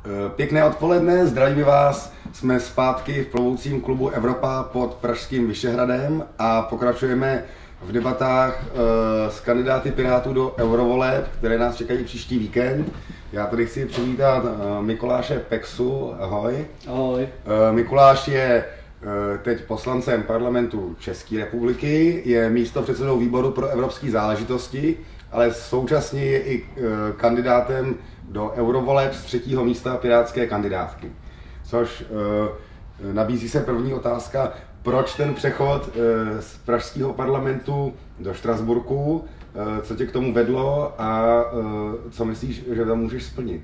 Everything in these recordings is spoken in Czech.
Pěkné odpoledne, zdravíme vás. Jsme zpátky v plovoucím klubu Evropa pod pražským Vyšehradem a pokračujeme v debatách s kandidáty Pirátů do eurovoleb, které nás čekají příští víkend. Já tady chci přivítat Mikuláše Peksu. Ahoj. Ahoj. Mikuláš je teď poslancem parlamentu České republiky, je místopředsedou výboru pro evropské záležitosti, ale současně je i kandidátem do eurovoleb z 3. místa pirátské kandidátky. Což nabízí se první otázka, proč ten přechod z pražského parlamentu do Štrasburku, co tě k tomu vedlo a co myslíš, že tam můžeš splnit?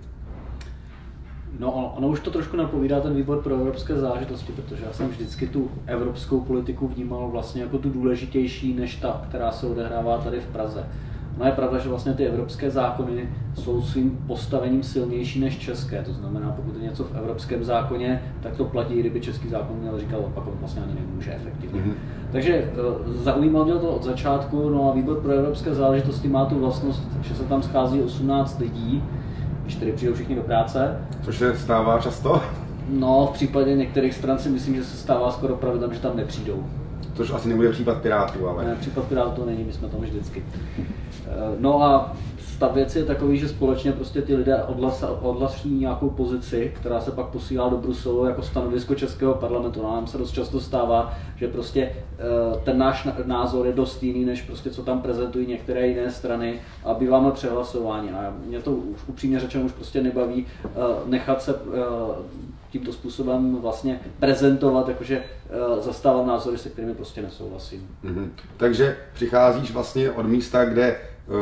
No, ono už to trošku napovídá ten výbor pro evropské záležitosti, protože já jsem vždycky tu evropskou politiku vnímal vlastně jako tu důležitější než ta, která se odehrává tady v Praze. No je pravda, že vlastně ty evropské zákony jsou svým postavením silnější než české, to znamená, pokud je něco v evropském zákoně, tak to platí, kdyby český zákon měl říkat opak, on vlastně ani nemůže efektivně. Takže zaujímalo mě to od začátku, no a výbor pro evropské záležitosti má tu vlastnost, že se tam schází 18 lidí, 4 přijdou všichni do práce. Což se stává často? No, v případě některých stran si myslím, že se stává skoro pravidlem, že tam nepřijdou. Což asi nebude případ Pirátů, ale... Ne, případ Pirátů to není, my jsme tam vždycky. No a ta věc je takový, že společně prostě ty lidé odhlasují nějakou pozici, která se pak posílá do Bruselu jako stanovisko českého parlamentu. No, nám se dost často stává, že prostě ten náš názor je dost jiný, než prostě co tam prezentují některé jiné strany a býváme přehlasováni. A mě to už upřímně řečeno už prostě nebaví nechat se tímto způsobem vlastně prezentovat, jakože zastávám názory, se kterými prostě nesouhlasím. Takže přicházíš vlastně od místa, kde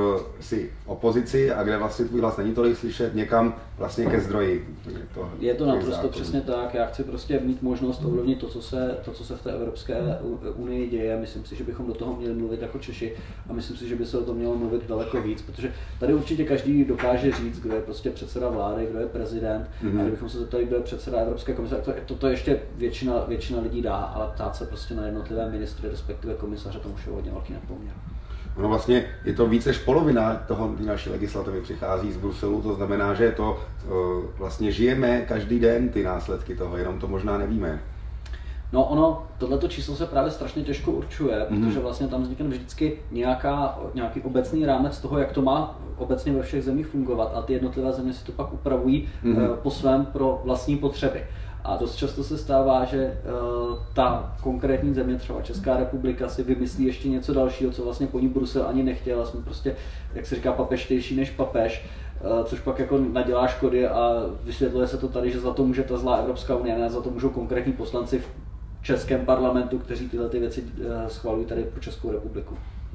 si opozici a kde vlastně tvůj hlas není tolik slyšet, někam vlastně ke zdroji. Je to naprosto přesně tak. Já chci prostě mít možnost ovlivnit to, co se v té Evropské unii děje. Myslím si, že bychom do toho měli mluvit jako Češi a myslím si, že by se o tom mělo mluvit daleko víc, protože tady určitě každý dokáže říct, kdo je prostě předseda vlády, kdo je prezident. A kdybychom se zeptali, kdo je předseda Evropské komise, to ještě většina lidí dá, ale ptát se prostě na jednotlivé ministry, respektive komisaře, to už je hodně velký nepoměr. No vlastně je to více než polovina toho naší legislativy přichází z Bruselu, to znamená, že to vlastně žijeme každý den ty následky toho, jenom to možná nevíme. No ono, tohleto číslo se právě strašně těžko určuje, protože vlastně tam vznikne vždycky nějaký obecný rámec toho, jak to má obecně ve všech zemích fungovat a ty jednotlivé země si to pak upravují po svém pro vlastní potřeby. A dost často se stává, že ta konkrétní země, třeba Česká republika, si vymyslí ještě něco dalšího, co vlastně po ní Brusel ani nechtěl. Jsme prostě, jak se říká, papežtější než papež, což pak jako nadělá škody a vysvětluje se to tady, že za to může ta zlá Evropská unie, ne za to můžou konkrétní poslanci v českém parlamentu, kteří tyhle ty věci schvalují tady pro Českou republiku.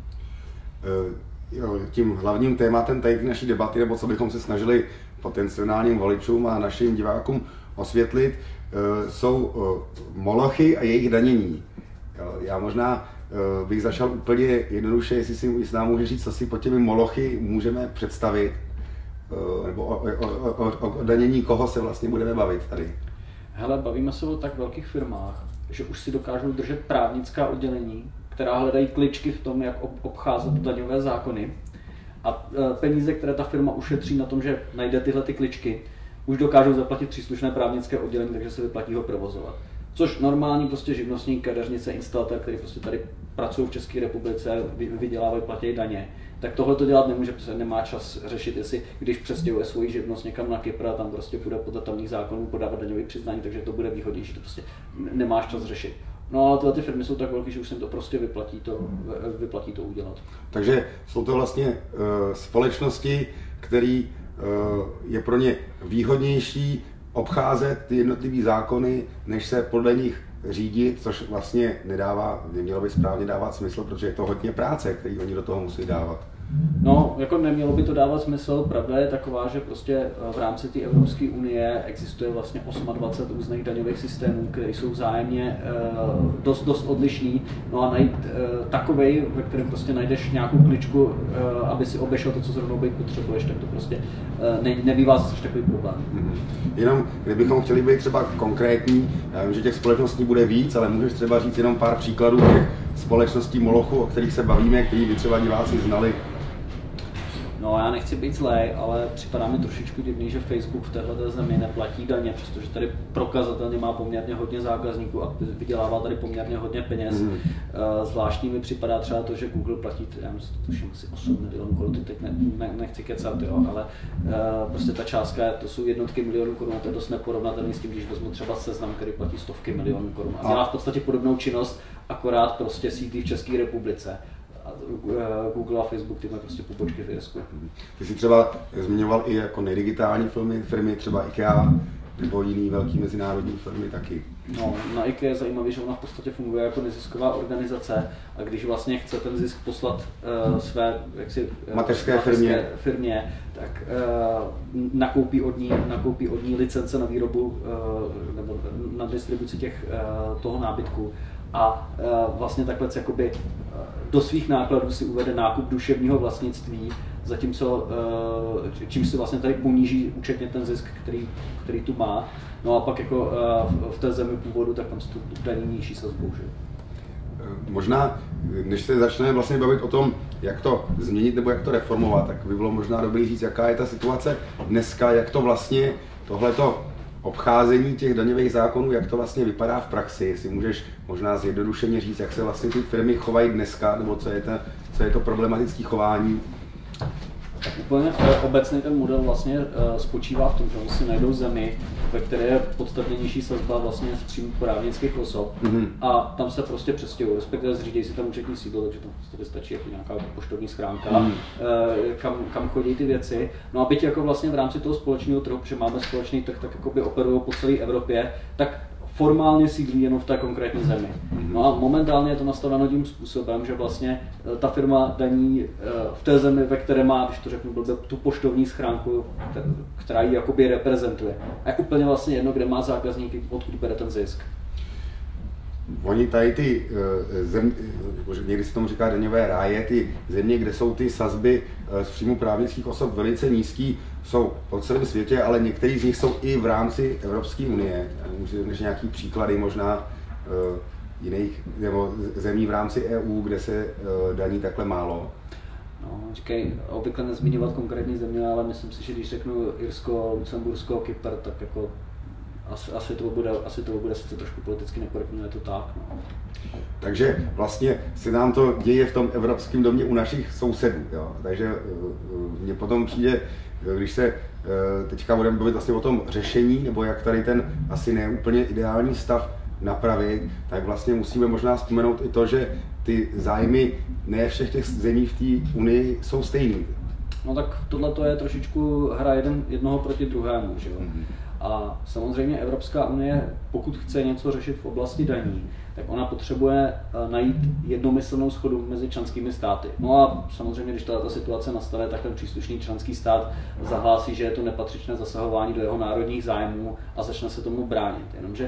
Tím hlavním tématem tady naší debaty, nebo co bychom se snažili potenciálním voličům a našim divákům osvětlit, jsou molochy a jejich danění. Já možná bych začal úplně jednoduše, jestli nám může říct, co si pod těmi molochy můžeme představit, nebo o danění koho se vlastně budeme bavit tady. Hele, bavíme se o tak velkých firmách, že už si dokážou držet právnická oddělení, která hledají kličky v tom, jak obcházet daňové zákony. A peníze, které ta firma ušetří na tom, že najde tyhle ty kličky, už dokážou zaplatit příslušné právnické oddělení, takže se vyplatí ho provozovat. Což normální prostě živnostník, kadeřnice, instalatér, který prostě tady pracují v České republice, vydělávají, platí daně, tak tohle to dělat nemůže, protože nemá čas řešit, jestli když přestěhuje svoji živnost někam na Kypr a tam prostě bude podle tamních zákonů podávat daňové přiznání, takže to bude výhodnější, to prostě nemáš čas řešit. No ale tyhle ty firmy jsou tak velké, že už se jim to prostě vyplatí to udělat. Takže jsou to vlastně společnosti, které je pro ně výhodnější obcházet ty jednotlivé zákony, než se podle nich řídit, což vlastně nemělo by správně dávat smysl, protože je to hodně práce, který oni do toho musí dávat. No, jako nemělo by to dávat smysl, pravda je taková, že prostě v rámci té Evropské unie existuje vlastně 28 různých daňových systémů, které jsou vzájemně dost odlišný. No a najít takovej, ve kterém prostě najdeš nějakou kličku, aby si obešel to, co zrovna být potřebuješ, tak to prostě nebývá zase takový problém. Jenom, kdybychom chtěli být třeba konkrétní, já vím, že těch společností bude víc, ale můžeš třeba říct jenom pár příkladů těch společností molochu, o kterých se bavíme, který by třeba diváci znali. No, já nechci být zlej, ale připadá mi trošičku divný, že Facebook v téhle zemi neplatí daně, přestože tady prokazatelně má poměrně hodně zákazníků a vydělává tady poměrně hodně peněz. Zvláštní mi připadá třeba to, že Google platí, já myslím, tuším asi 8 milionů korun, teď nechci kecat, jo, ale prostě ta částka, to jsou jednotky milionů korun, a to je dost neporovnatelný s tím, když vezmu třeba Seznam, který platí stovky milionů korun a dělá v podstatě podobnou činnost, akorát prostě sídlí v České republice. A Google a Facebook ty mají prostě pobočky v Irsku. Ty jsi třeba zmiňoval i jako nejdigitální firmy, třeba IKEA nebo jiný velký mezinárodní firmy taky. No, na IKEA je zajímavé, že ona v podstatě funguje jako nezisková organizace a když vlastně chce ten zisk poslat své mateřské firmě, tak nakoupí od ní licence na výrobu nebo na distribuci toho nábytku. A vlastně takhle jakoby do svých nákladů si uvede nákup duševního vlastnictví, zatímco čím si vlastně tady poníží účetně ten zisk, který tu má. No a pak jako v té zemi původu, tak tam se tu daní nižší sazbou. Možná, než se začneme vlastně bavit o tom, jak to změnit nebo jak to reformovat, tak by bylo možná dobré říct, jaká je ta situace dneska, jak to vlastně tohleto obcházení těch daňových zákonů, jak to vlastně vypadá v praxi, jestli můžeš možná zjednodušeně říct, jak se vlastně ty firmy chovají dneska, nebo co je to problematické chování. Tak úplně obecně ten model vlastně spočívá v tom, že oni si najdou zemi, ve které je podstatně nižší sazba vlastně z příjmu právnických osob a tam se prostě přestěhují, respektive zřídí si tam účetní sídlo, takže tam prostě stačí jako nějaká poštovní schránka, kam chodí ty věci. No a byť jako vlastně v rámci toho společného trhu, protože máme společný trh, tak jakoby operují po celé Evropě, tak formálně sídlí jenom v té konkrétní zemi. No a momentálně je to nastaveno tím způsobem, že vlastně ta firma daní v té zemi, ve které má, když to řeknu blbě, tu poštovní schránku, která ji jakoby reprezentuje. A je úplně vlastně jedno, kde má zákazníky, odkud bere ten zisk. Oni tady ty země, někdy se tomu říká daňové ráje, ty země, kde jsou ty sazby z příjmu právnických osob velice nízký, jsou po celém světě, ale některý z nich jsou i v rámci Evropské unie. Můžeš nějaký příklady možná jiných nebo zemí v rámci EU, kde se daní takhle málo? No, říkej, obvykle nezmiňovat konkrétní země, ale myslím si, že když řeknu Irsko, Lucembursko, Kypr, tak jako asi to bude sice trošku politicky nekorektní, ale je to tak. No. Takže vlastně se nám to děje v tom Evropském domě u našich sousedů. Jo? Takže mně potom přijde, když se teďka budeme bavit vlastně o tom řešení, nebo jak tady ten asi neúplně ideální stav napravit, tak vlastně musíme možná vzpomenout i to, že ty zájmy ne všech těch zemí v té unii jsou stejný. No tak tohle je trošičku hra jednoho proti druhému, že jo? A samozřejmě Evropská unie, pokud chce něco řešit v oblasti daní, tak ona potřebuje najít jednomyslnou shodu mezi členskými státy. No a samozřejmě, když ta situace nastane, tak ten příslušný členský stát zahlásí, že je to nepatřičné zasahování do jeho národních zájmů a začne se tomu bránit. Jenomže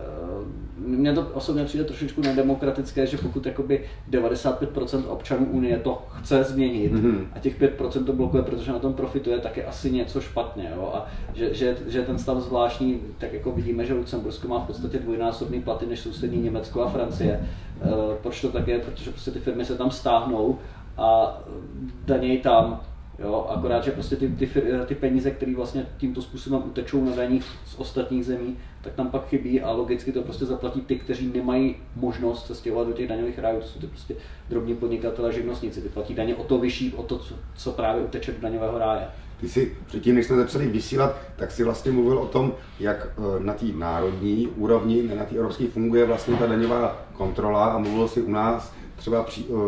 mně to osobně přijde trošičku nedemokratické, že pokud jakoby 95% občanů Unie to chce změnit a těch 5% to blokuje, protože na tom profituje, tak je asi něco špatně. Jo? A že ten stav zvláštní, tak jako vidíme, že Lucembursko má v podstatě dvojnásobný platy než sousední Německo a Francie. Proč to tak je? Protože prostě ty firmy se tam stáhnou a danějí tam. Jo, akorát, že prostě ty peníze, které vlastně tímto způsobem utečou na daních z ostatních zemí, tak tam pak chybí a logicky to prostě zaplatí ty, kteří nemají možnost se stěhovat do těch daňových rájů, to jsou ty prostě drobní podnikatelé, živnostníci, ty platí daně o to vyšší, o to, co právě uteče do daňového ráje. Ty si předtím, než jsme začali vysílat, tak si vlastně mluvil o tom, jak na té národní úrovni, ne na té evropské, funguje vlastně ta daňová kontrola a mluvil si u nás, třeba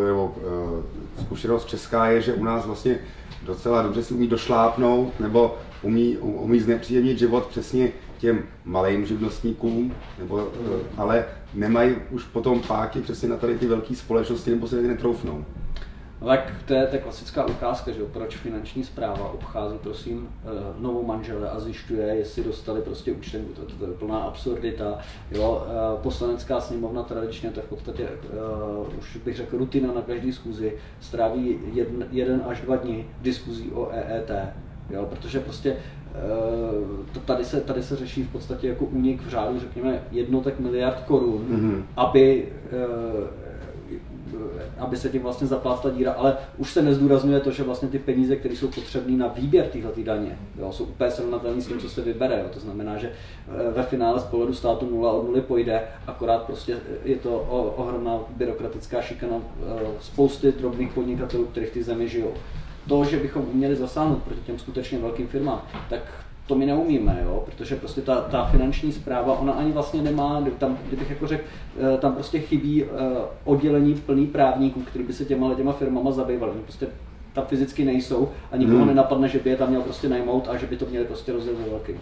zkušenost česká je, že u nás vlastně docela dobře si umí došlápnout nebo umí znepříjemnit život přesně těm malým živnostníkům, ale nemají už potom páky přesně na tady ty velké společnosti nebo se tady netroufnou. No tak to je klasická ukázka, že proč finanční správa obchází prosím novou manžele a zjišťuje, jestli dostali prostě účtenku. To je plná absurdita. Jo, poslanecká sněmovna tradičně, to je v podstatě už bych řekl rutina na každý schůzi, stráví 1 až 2 dny diskuzí o EET. Jo, protože prostě tady se řeší v podstatě jako únik v řádu, řekněme, jednotek miliard korun, aby aby se tím vlastně zaplátla ta díra, ale už se nezdůrazňuje to, že vlastně ty peníze, které jsou potřebné na výběr této daně, jo, jsou úplně srovnatelné s tím, co se vybere. Jo. To znamená, že ve finále z pohledu státu 0 od 0 pojde, akorát prostě je to ohromná byrokratická šikana spousty drobných podnikatelů, kteří v té zemi žijou. To, že bychom uměli zasáhnout proti těm skutečně velkým firmám, tak to my neumíme, jo? Protože prostě ta finanční správa, ona ani vlastně nemá, tam, kdybych jako řekl, tam prostě chybí oddělení plný právníků, kteří by se těma firmama zabývali. Prostě tam fyzicky nejsou a nikoho nenapadne, že by je tam měl prostě najmout a že by to měli prostě rozdělit ve velkým.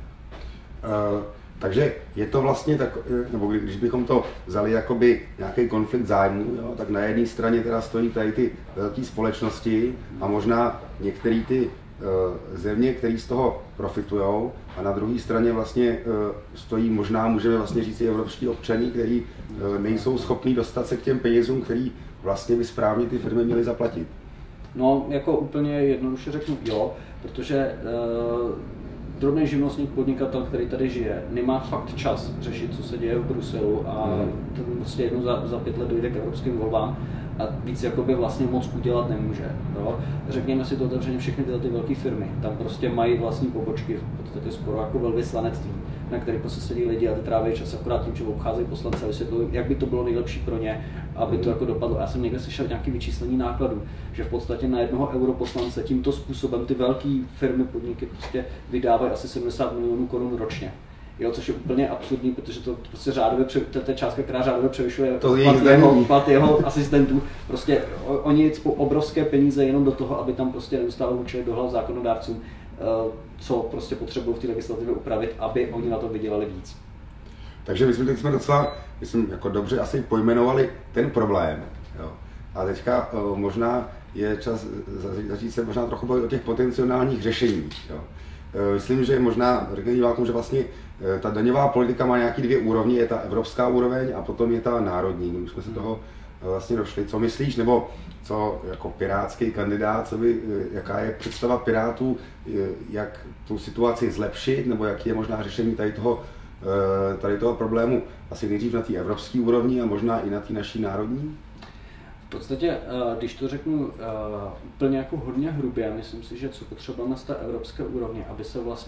Takže je to vlastně tak, nebo když bychom to vzali jakoby nějaký konflikt zájmů, jo, tak na jedné straně teda stojí tady ty velké společnosti a možná některé ty země, které z toho profitujou, a na druhé straně vlastně stojí, možná můžeme vlastně říct i evropští občané, kteří nejsou schopní dostat se k těm penězům, který vlastně by správně ty firmy měly zaplatit. No, jako úplně jednoduše řeknu jo, protože drobný živnostník, podnikatel, který tady žije, nemá fakt čas řešit, co se děje v Bruselu a prostě jednou za 5 let dojde k evropským volbám a víc jakoby vlastně moc udělat nemůže. Jo? Řekněme si to otevřeně, všechny tyhle ty velké firmy, tam prostě mají vlastní pobočky, v podstatě skoro jako velvyslanectví, na který prostě sedí lidi a ty tráví čas akorát tím, že obcházejí poslance a vysvětlují, jak by to bylo nejlepší pro ně, aby to jako dopadlo. Já jsem někde slyšel nějaké vyčíslení nákladů, že v podstatě na jednoho europoslance tímto způsobem ty velké firmy, podniky prostě vydávají asi 70 milionů korun ročně. Jo, což je úplně absurdní, protože to prostě řádově, to je částka, která řádově převyšuje plat jeho asistentů. Prostě oni cpou obrovské peníze jenom do toho, aby tam prostě neustále učili do hlav zákonodárcům, co prostě potřebují v té legislativě upravit, aby oni na to vydělali víc. Takže my jsme docela, myslím, jako dobře asi pojmenovali ten problém. Jo. A teďka možná je čas začít se možná trochu bavit o těch potenciálních řešeních. Jo. Myslím, že možná řekne divákům, že vlastně ta daňová politika má nějaký 2 úrovně, je ta evropská úroveň a potom je ta národní. My už jsme se toho vlastně došli. Co myslíš, nebo co jako pirátský kandidát, jaká je představa Pirátů, jak tu situaci zlepšit, nebo jaký je možná řešení tady toho problému asi nejdřív na té evropské úrovni a možná i na té naší národní? V podstatě, když to řeknu úplně jako hodně hrubě, myslím si, že co potřebujeme z té evropské úrovně, aby se vlastně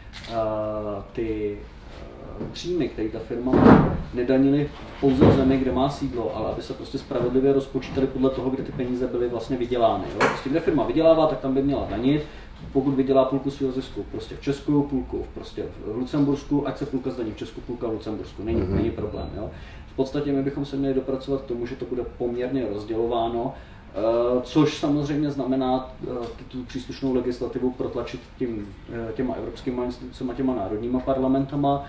ty příjmy, které ta firma má, nedanily pouze v zemi, kde má sídlo, ale aby se prostě spravedlivě rozpočítali podle toho, kde ty peníze byly vlastně vydělány. Jo? Prostě kde firma vydělává, tak tam by měla danit. Pokud vydělá půlku svého zisku prostě v Česku, půlku prostě v Lucembursku, ať se půlka zdaní v Česku, půlka v Lucembursku, není problém. Jo? V podstatě my bychom se měli dopracovat k tomu, že to bude poměrně rozdělováno, což samozřejmě znamená tu příslušnou legislativu protlačit těma evropskými institucemi, těma národníma parlamentama.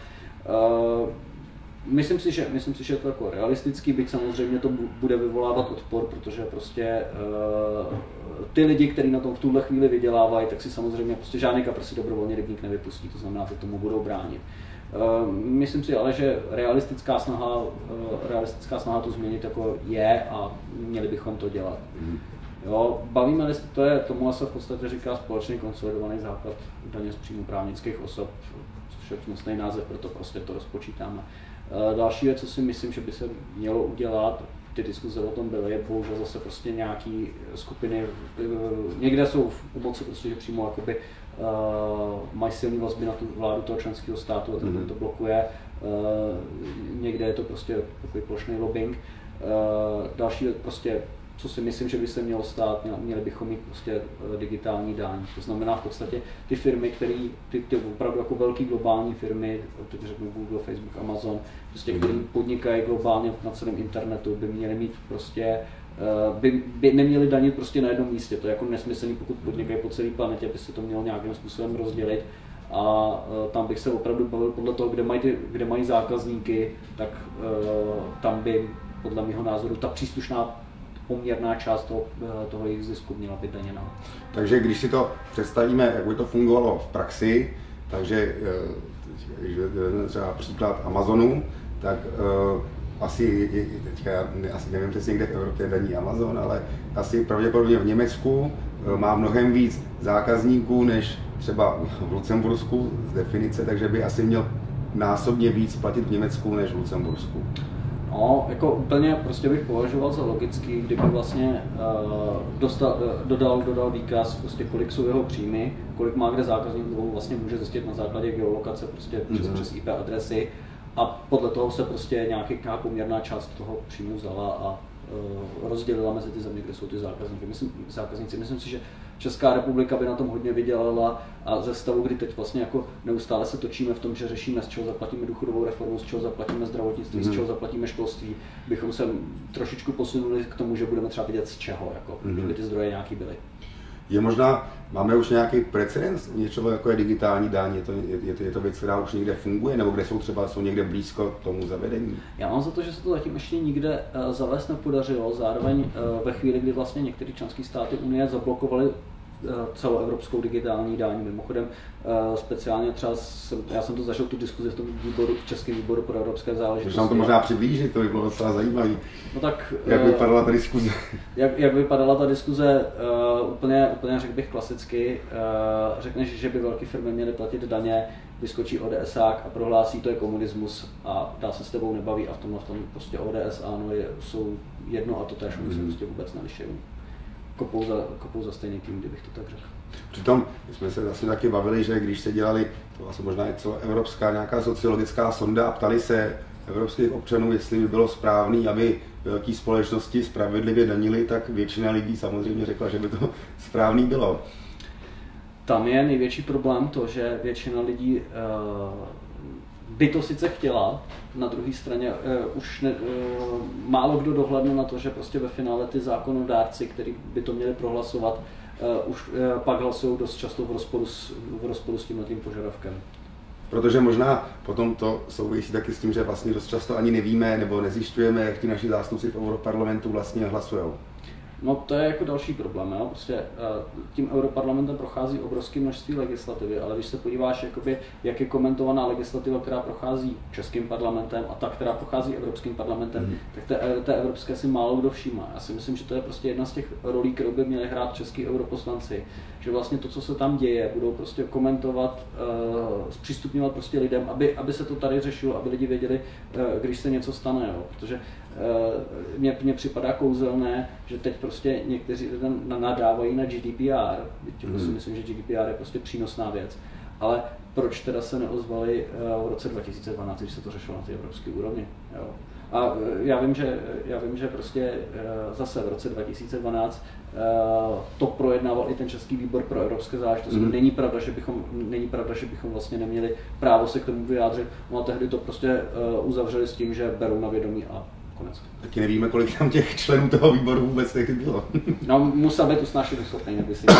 Myslím si, že je to jako realistický, byť samozřejmě to bude vyvolávat odpor, protože prostě ty lidi, kteří na tom v tuhle chvíli vydělávají, tak si samozřejmě prostě žádný kapr si dobrovolně rybník nevypustí, to znamená, že tomu budou bránit. Myslím si ale, že realistická snaha to změnit jako je a měli bychom to dělat. Jo, bavíme-li se, tomu se v podstatě říká společný konsolidovaný základ daně z příjmu právnických osob, což je nosný název, proto prostě to rozpočítáme. Další věc, co si myslím, že by se mělo udělat, ty diskuze o tom byly, je bohužel zase prostě nějaký skupiny, někde jsou v pomoci, prostě, že přímo jakoby, mají silné vazby na tu vládu toho členského státu a ten to blokuje, někde je to prostě takový plošný lobbying. Další věc prostě, co si myslím, že by se mělo stát, měli bychom mít prostě digitální daň. To znamená v podstatě ty firmy, ty opravdu jako velké globální firmy, teď řeknu Google, Facebook, Amazon, prostě, které podnikají globálně na celém internetu, by měly mít prostě, by neměli danit prostě na jednom místě. To je jako nesmyslný, pokud podnikají po celé planetě, by se to mělo nějakým způsobem rozdělit. A tam bych se opravdu bavil podle toho, kde mají zákazníky, tak tam by podle mého názoru ta příslušná poměrná část toho jejich zisku měla být daněna. Takže když si to představíme, jak by to fungovalo v praxi, takže když třeba příklad Amazonu, tak asi nevím přesně, kde v Evropě daní Amazon, ale asi pravděpodobně v Německu má mnohem víc zákazníků než třeba v Lucembursku z definice, takže by asi měl násobně víc platit v Německu než v Lucembursku. No, jako úplně prostě bych považoval za logický, kdyby vlastně dodal výkaz, prostě kolik jsou jeho příjmy, kolik má kde zákazník, vlastně může zjistit na základě geolokace prostě přes IP adresy a podle toho se prostě nějaká poměrná část toho příjmu vzala a rozdělila mezi ty země, kde jsou ty zákazníci. Myslím si, že Česká republika by na tom hodně vydělala a ze stavu, kdy teď vlastně jako neustále se točíme v tom, že řešíme, z čeho zaplatíme důchodovou reformu, z čeho zaplatíme zdravotnictví, z čeho zaplatíme školství, bychom se trošičku posunuli k tomu, že budeme třeba vidět z čeho, jako, že by ty zdroje nějaký byly. Je možná, máme už nějaký precedens něčeho, jako je digitální daň, je to věc, která už někde funguje, nebo kde jsou někde blízko k tomu zavedení? Já mám za to, že se to zatím ještě nikde zavést nepodařilo, zároveň ve chvíli, kdy vlastně některé členské státy Unie zablokovaly celoevropskou digitální daň. Mimochodem speciálně třeba já jsem to zažil tu diskuzi v tom výboru, v Českém výboru pro evropské záležitosti. Můžeš nám to možná přiblížit, to by bylo docela zajímavé. No tak, jak vypadala ta diskuze? Jak vypadala ta diskuze, úplně řekl bych klasicky, řekneš, že by velké firmy měly platit daně, vyskočí ODSák a prohlásí, to je komunismus a dál se s tebou nebaví a v tom prostě ODS ano, jsou jedno a to též, oni se prostě vůbec nelišují. Kopou za stejný tým, kdybych to tak řekl. Přitom jsme se vlastně taky bavili, že když se dělali, to vlastně možná je celoevropská nějaká sociologická sonda a ptali se evropských občanů, jestli by bylo správné, aby velké společnosti spravedlivě danily, tak většina lidí samozřejmě řekla, že by to správný bylo. Tam je největší problém to, že většina lidí by to sice chtěla, na druhé straně už málo kdo dohlédne na to, že prostě ve finále ty zákonodárci, kteří by to měli prohlasovat, už pak hlasují dost často v rozporu s tímhle tím požadavkem. Protože možná potom to souvisí taky s tím, že vlastně dost často ani nevíme nebo nezjišťujeme, jak ti naši zástupci v Europarlamentu vlastně hlasují. No to je jako další problém, jo? Prostě tím Europarlamentem prochází obrovské množství legislativy, ale když se podíváš, jakoby, jak je komentovaná legislativa, která prochází Českým parlamentem a ta, která prochází Evropským parlamentem, tak té evropské si málo kdo všímá. Já si myslím, že to je prostě jedna z těch rolí, kterou by měli hrát český europoslanci, že vlastně to, co se tam děje, budou prostě komentovat, zpřístupňovat prostě lidem, aby se to tady řešilo, aby lidi věděli, když se něco stane, jo? Protože mně připadá kouzelné, že teď prostě někteří nadávají na GDPR, si myslím, že GDPR je prostě přínosná věc, ale proč teda se neozvali v roce 2012, když se to řešilo na té evropské úrovni. Jo? A já vím, že prostě zase v roce 2012 to projednával i ten Český výbor pro evropské záležitosti. Není pravda, že bychom vlastně neměli právo se k tomu vyjádřit, no a tehdy to prostě uzavřeli s tím, že berou na vědomí a konec. Taky nevíme, kolik tam těch členů toho výboru vůbec tehdy bylo. No, musel být usnášený schopný, aby si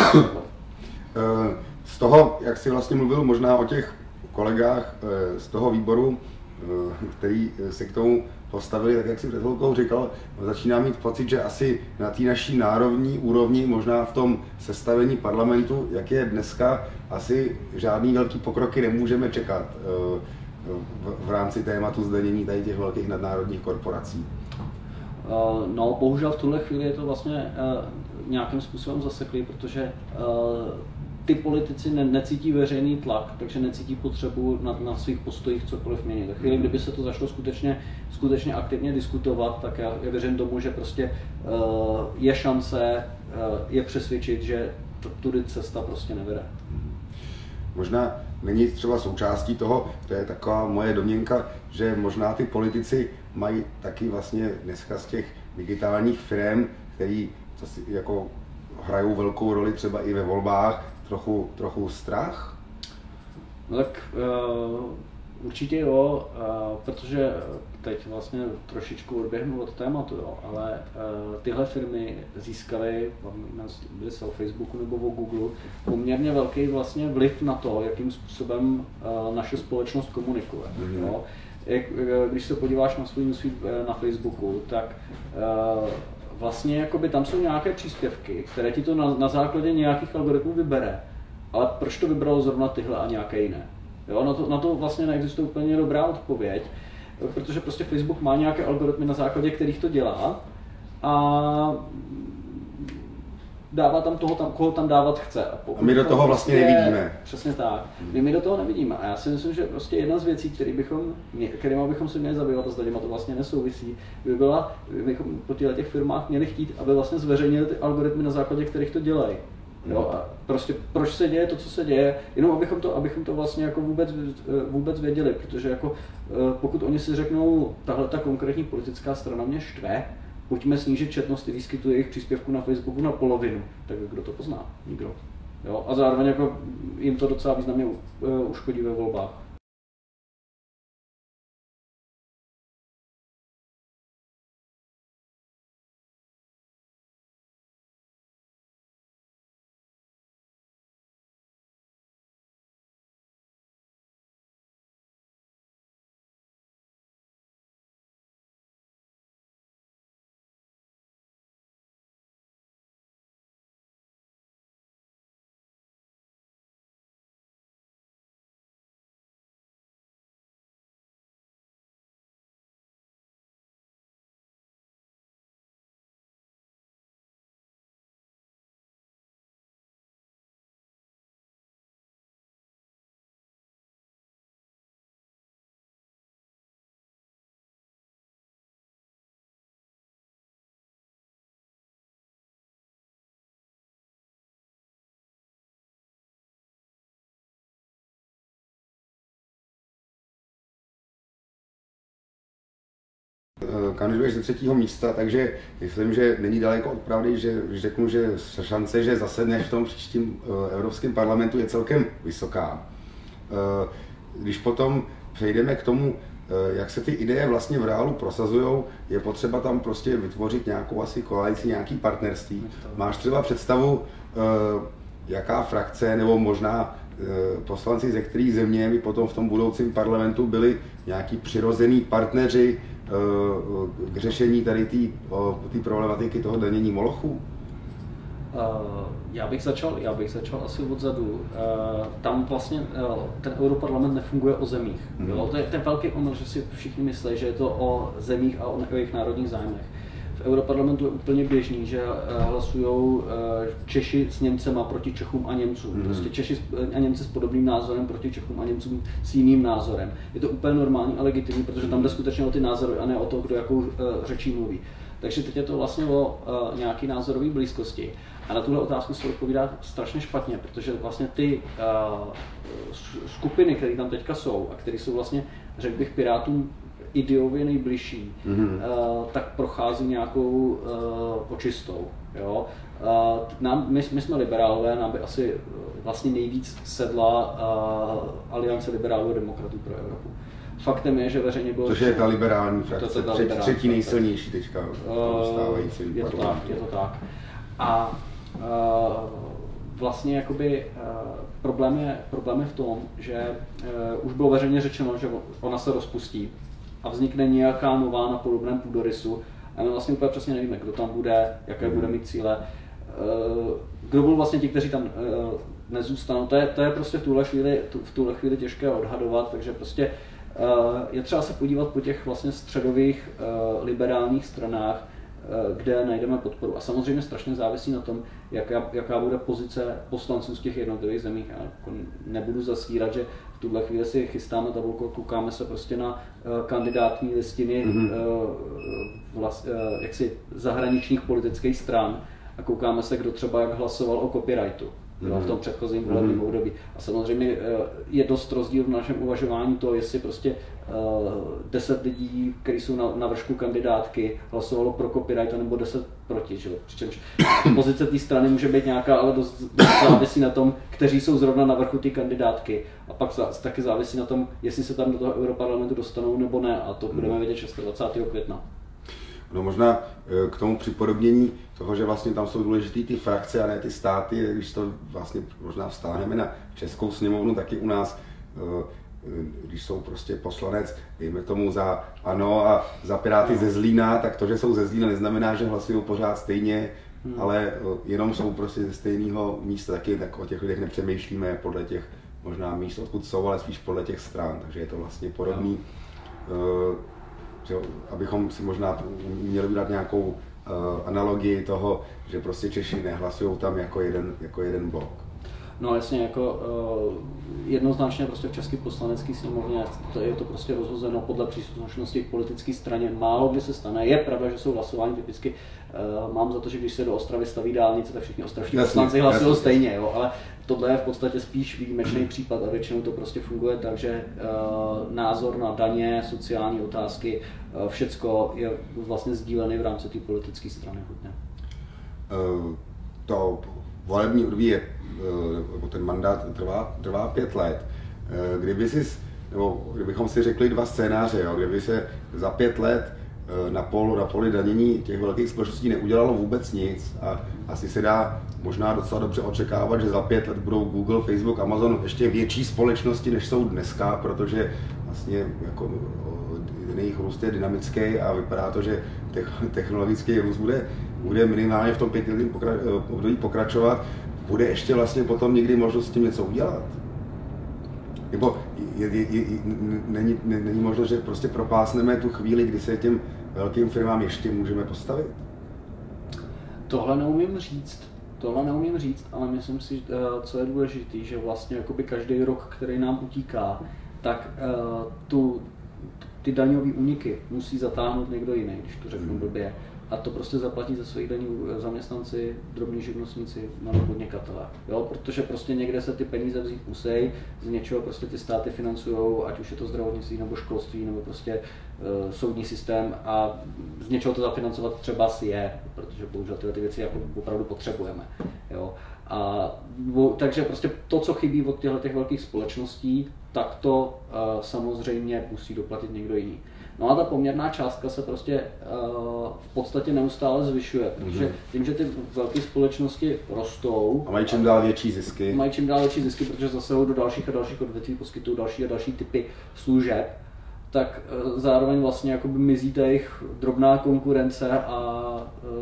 z toho, jak jsi vlastně mluvil možná o těch kolegách z toho výboru, který se k tomu postavili, tak jak si před chvilkou říkal, začíná mít pocit, že asi na té naší národní úrovni, možná v tom sestavení parlamentu, jak je dneska, asi žádný velký pokroky nemůžeme čekat v rámci tématu zdanění tady těch velkých nadnárodních korporací. No, bohužel v tuhle chvíli je to vlastně nějakým způsobem zaseklý, protože ty politici necítí veřejný tlak, takže necítí potřebu na svých postojích cokoliv měnit. Ve chvíli, kdyby se to začalo skutečně aktivně diskutovat, tak já věřím tomu, že prostě je šance je přesvědčit, že tudy cesta prostě nevede. Možná není třeba součástí toho, to je taková moje domněnka, že možná ty politici mají taky vlastně dneska z těch digitálních firm, který jako hrajou velkou roli třeba i ve volbách, trochu strach? No tak určitě jo, protože teď vlastně trošičku odběhnu od tématu, jo, ale tyhle firmy získaly, byly se o Facebooku nebo o Google, poměrně velký vlastně vliv na to, jakým způsobem naše společnost komunikuje. Jo. Když se podíváš na svůj newsfeed na Facebooku, tak vlastně jakoby tam jsou nějaké příspěvky, které ti to na základě nějakých algoritmů vybere. Ale proč to vybralo zrovna tyhle a nějaké jiné? Jo, na to vlastně neexistuje úplně dobrá odpověď, protože prostě Facebook má nějaké algoritmy, na základě kterých to dělá a dává tam toho, koho tam dávat chce. A my do toho vlastně nevidíme. Přesně tak. My do toho nevidíme. A já si myslím, že prostě jedna z věcí, kterými bychom se měli zabývat, a s to vlastně nesouvisí, by byla, bychom po těch firmách měli chtít, aby vlastně zveřejnili ty algoritmy, na základě kterých to dělají. Jo, a prostě proč se děje to, co se děje, jenom abychom to vlastně jako vůbec věděli, protože jako pokud oni si řeknou, tahle ta konkrétní politická strana mě štve, pojďme snížit četnost výskytu jejich příspěvků na Facebooku na polovinu, tak kdo to pozná? Nikdo. Jo, a zároveň jako jim to docela významně uškodí ve volbách. Kandiduješ ze 3. místa, takže myslím, že není daleko od pravdy, že řeknu, že šance, že zasedneš v tom příštím Evropském parlamentu, je celkem vysoká. Když potom přejdeme k tomu, jak se ty ideje vlastně v reálu prosazují, je potřeba tam prostě vytvořit nějakou asi koalici, nějaký partnerství. Máš třeba představu, jaká frakce nebo možná poslanci ze kterých země by potom v tom budoucím parlamentu byli nějaký přirozený partneři k řešení tady té problematiky toho danění molochů? Já bych začal asi odzadu. Tam vlastně ten Europarlament nefunguje o zemích. Jo? To je ten velký omyl, že si všichni myslí, že je to o zemích a o jejich národních zájmech. V Europarlamentu je úplně běžný, že hlasují Češi s Němcema proti Čechům a Němcům. Prostě Češi a Němci s podobným názorem proti Čechům a Němcům s jiným názorem. Je to úplně normální a legitimní, protože tam jde skutečně o ty názory a ne o to, kdo jakou řečí mluví. Takže teď je to vlastně o nějaké názorové blízkosti. A na tuhle otázku se odpovídá strašně špatně, protože vlastně ty skupiny, které tam teďka jsou a které jsou vlastně, řekl bych, Pirátům ideově nejbližší, tak prochází nějakou očistou. Jo? My jsme liberálové, nám by asi vlastně nejvíc sedla Aliance liberálů a demokratů pro Evropu. Faktem je, že veřejně bylo... Což je ta liberální frakce, třetí nejsilnější teďka stávající. Je to tak. A vlastně jakoby problém je v tom, že už bylo veřejně řečeno, že ona se rozpustí a vznikne nějaká nová na podobném půdorysu a my vlastně úplně přesně nevíme, kdo tam bude, jaké bude mít cíle, kdo budou vlastně ti, kteří tam nezůstanou. To je prostě v tuhle chvíli těžké odhadovat, takže prostě je třeba se podívat po těch vlastně středových liberálních stranách, kde najdeme podporu. A samozřejmě strašně závisí na tom, jaká bude pozice poslanců z těch jednotlivých zemích. Já nebudu zastírat, že v tuhle chvíli si chystáme tabulku, koukáme se prostě na kandidátní listiny jaksi zahraničních politických stran a koukáme se, kdo třeba jak hlasoval o copyrightu v tom předchozím volebním období. A samozřejmě je dost rozdíl v našem uvažování to, jestli prostě 10 lidí, kteří jsou na vršku kandidátky, hlasovalo pro copyright nebo 10 proti. Že? Přičemž pozice té strany může být nějaká, ale dost závisí na tom, kteří jsou zrovna na vrchu té kandidátky. A pak taky závisí na tom, jestli se tam do toho Europarlamentu dostanou nebo ne. A to budeme vědět 26. května. No možná k tomu připodobnění toho, že vlastně tam jsou důležité ty frakce a ne ty státy, když to vlastně možná vztáhneme na Českou sněmovnu, taky u nás, když jsou prostě poslanec, dejme tomu za ANO a za Piráty ze Zlína, tak to, že jsou ze Zlína, neznamená, že hlasují pořád stejně, ale jenom jsou prostě ze stejného místa, taky tak o těch lidech nepřemýšlíme podle těch možná míst, odkud jsou, ale spíš podle těch stran, takže je to vlastně podobný. Že, abychom si možná měli udělat nějakou analogii toho, že prostě Češi nehlasují tam jako jeden blok. No jasně, jako jednoznačně prostě v České poslanecké sněmovně je to prostě rozhozeno podle příslušnosti k politické straně. Málo kdy se stane. Je pravda, že jsou hlasování typicky. Mám za to, že když se do Ostravy staví dálnice, tak všichni ostravští poslanci hlasují stejně, jo? Ale tohle je v podstatě spíš výjimečný případ a většinou to prostě funguje tak, že názor na daně, sociální otázky, všecko je vlastně sdílený v rámci té politické strany hodně. To volební období je, ten mandát trvá 5 let. Kdybychom si řekli 2 scénáře, jo, kdyby se za 5 let na poli danění těch velkých společností neudělalo vůbec nic a asi se dá možná docela dobře očekávat, že za 5 let budou Google, Facebook, Amazon ještě větší společnosti, než jsou dneska, protože vlastně jako jejich růst je dynamický a vypadá to, že technologický růst bude minimálně v tom 5letém období pokračovat. Bude ještě vlastně potom někdy možnost s tím něco udělat? Nebo není možnost, že prostě propásneme tu chvíli, kdy se těm velkým firmám ještě můžeme postavit? Tohle neumím říct, ale myslím si, co je důležité, že vlastně jakoby každý rok, který nám utíká, tak ty daňové úniky musí zatáhnout někdo jiný, když to řeknu blbě. A to prostě zaplatí za svých daní zaměstnanci, drobní živnostníci, malí podnikatelé. Jo? Protože prostě někde se ty peníze vzít musí, z něčeho prostě ty státy financujou, ať už je to zdravotnictví nebo školství nebo prostě soudní systém a z něčeho to zafinancovat třeba si je, protože bohužel tyhle ty věci jako opravdu potřebujeme. Jo? Takže prostě to, co chybí od těchto velkých společností, tak to samozřejmě musí doplatit někdo jiný. No a ta poměrná částka se prostě v podstatě neustále zvyšuje, protože tím, že ty velké společnosti rostou a mají čím dál větší zisky. Protože zasahují do dalších a dalších odvětví, poskytují další a další typy služeb, tak zároveň vlastně jakoby mizí ta jejich drobná konkurence a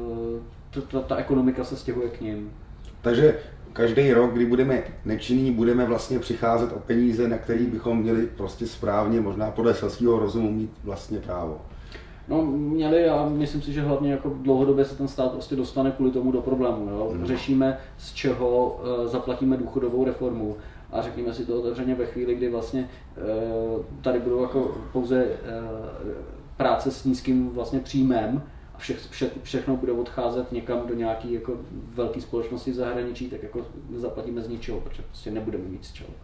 ta ekonomika se stěhuje k nim. Takže každý rok, kdy budeme nečinní, budeme vlastně přicházet o peníze, na který bychom měli prostě správně, možná podle selského rozumu, mít vlastně právo. No, měli a myslím si, že hlavně jako dlouhodobě se ten stát prostě dostane kvůli tomu do problému. Jo? Řešíme, z čeho zaplatíme důchodovou reformu a řekněme si to otevřeně ve chvíli, kdy vlastně tady budou jako pouze práce s nízkým vlastně příjmem, všechno bude odcházet někam do nějaké jako velké společnosti v zahraničí, tak jako zaplatíme z ničeho, protože prostě nebudeme mít z čeho.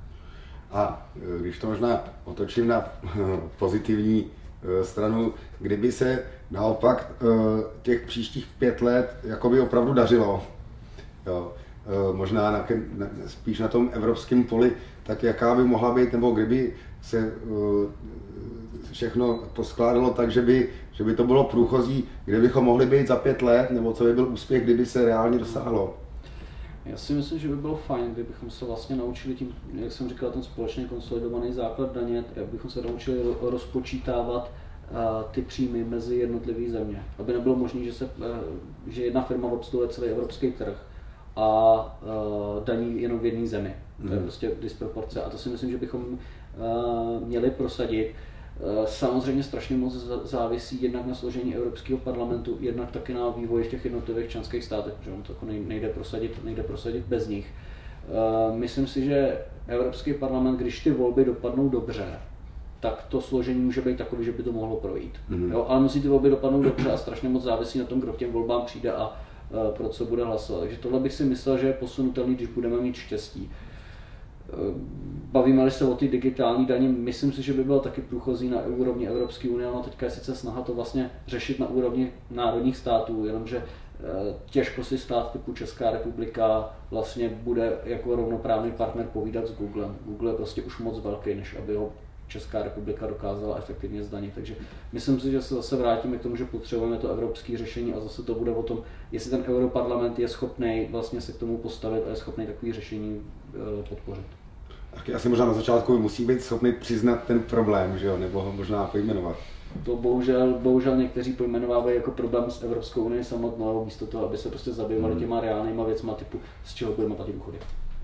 A když to možná otočím na pozitivní stranu, kdyby se naopak těch příštích 5 let jakoby opravdu dařilo, jo, možná spíš na tom evropském poli, tak jaká by mohla být, nebo kdyby se všechno poskládalo tak, že by to bylo průchozí, kde bychom mohli být za 5 let, nebo co by byl úspěch, kdyby se reálně dosáhlo? Já si myslím, že by bylo fajn, kdybychom se vlastně naučili tím, jak jsem říkal, ten společně konsolidovaný základ daně, abychom se naučili rozpočítávat ty příjmy mezi jednotlivé země. Aby nebylo možné, že jedna firma obsluhuje celý evropský trh a daní jenom v jedné zemi. To je prostě disproporce a to si myslím, že bychom měli prosadit. Samozřejmě strašně moc závisí jednak na složení Evropského parlamentu, jednak taky na vývoji v těch jednotlivých členských státech, protože on to jako nejde prosadit bez nich. Myslím si, že Evropský parlament, když ty volby dopadnou dobře, tak to složení může být takový, že by to mohlo projít. Jo, ale musí ty volby dopadnout dobře a strašně moc závisí na tom, kdo k těm volbám přijde a pro co bude hlasovat. Takže tohle bych si myslel, že je posunutelný, když budeme mít štěstí. Bavíme-li se o ty digitální daně, myslím si, že by bylo taky průchozí na úrovni Evropské unie, ale teďka je sice snaha to vlastně řešit na úrovni národních států, jenomže těžko si stát typu Česká republika vlastně bude jako rovnoprávný partner povídat s Googlem. Google je prostě už moc velký, než aby ho Česká republika dokázala efektivně zdanit. Takže myslím si, že se zase vrátíme k tomu, že potřebujeme to evropské řešení a zase to bude o tom, jestli ten europarlament je schopný vlastně se k tomu postavit a je schopný takové řešení podpořit. Tak asi možná na začátku musí být schopný přiznat ten problém, že jo? Nebo ho možná pojmenovat. To bohužel někteří pojmenovávají jako problém s Evropskou unii samotnou, místo toho, aby se prostě zabývali těma reálnýma věcma typu, z čeho budeme platit důchody.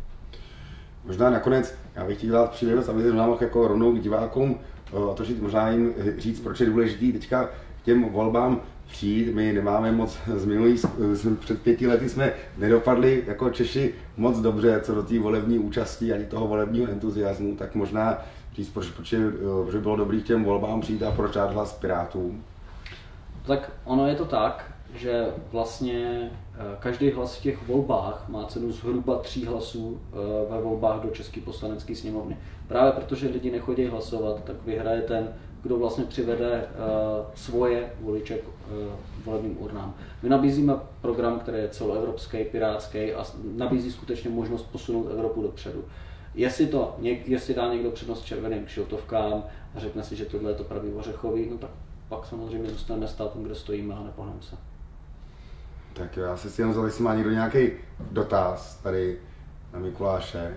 Možná nakonec, já bych chtěl dát příležitost, aby se mohl jako rovnou k divákům otočit, možná jim říct, proč je důležitý teďka k těm volbám přijít. My nemáme moc před 5 lety jsme nedopadli jako Češi moc dobře co do té volební účasti ani toho volebního entuziasmu, tak možná říct, proč by bylo dobrý k těm volbám přijít a proč dát hlas Pirátům. Tak ono je to tak, že vlastně každý hlas v těch volbách má cenu zhruba 3 hlasů ve volbách do České poslanecké sněmovny. Právě protože lidi nechodí hlasovat, tak vyhraje ten, kdo vlastně přivede svoje voliče k volebním urnám. My nabízíme program, který je celoevropský, pirátský a nabízí skutečně možnost posunout Evropu dopředu. Jestli dá někdo přednost červeným kšiltovkám a řekne si, že tohle je to pravý ořechový, no tak pak samozřejmě zůstaneme stát tam, kde stojíme a nepohneme se. Tak jo, já se si jenom zeptám, jestli má někdo nějaký dotaz tady na Mikuláše.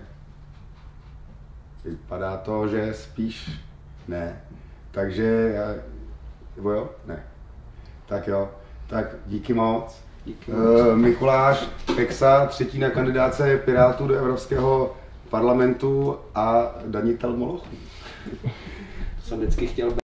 Vypadá to, že spíš ne. Takže nebo jo? Ne. Tak jo. Tak díky moc. Díky moc. Mikuláš Peksa, 3. na kandidáce Pirátů do Evropského parlamentu a Danitel Moloch. Jsem vždycky chtěl